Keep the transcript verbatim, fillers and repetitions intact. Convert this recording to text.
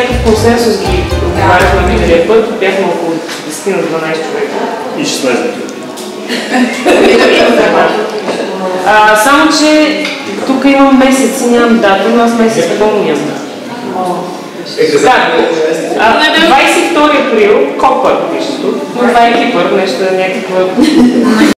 някакъв консенсус ги отговаряхме миналия път, бяхме около десет на дванайсет човека. И шестнайсет. А, само, че тук имам месец и нямам дата, но аз месец пълно нямам. двайсет и втори април, Копър, пишето, но това е Кипър, нещо някаква...